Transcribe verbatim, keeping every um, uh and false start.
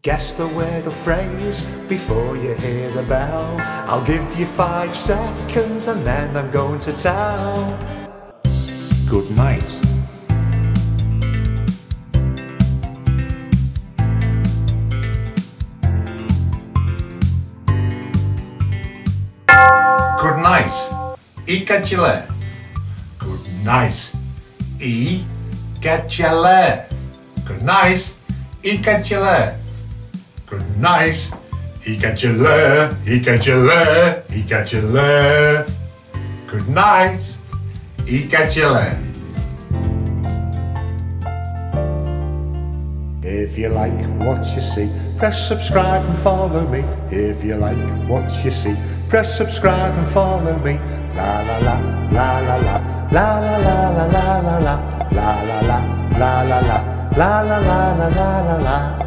Guess the word or phrase before you hear the bell. I'll give you five seconds and then I'm going to tell. Good night. Good night. I gecələr. Good night. I gecələr. Good night. I gecələr. Good night. I gecələr. I gecələr. I gecələr. Good night. I gecələr. If you like what you see, press subscribe and follow me. If you like what you see, press subscribe and follow me. La la la, la la la, la la la la la la la, la la la, la la la, la la la la la la.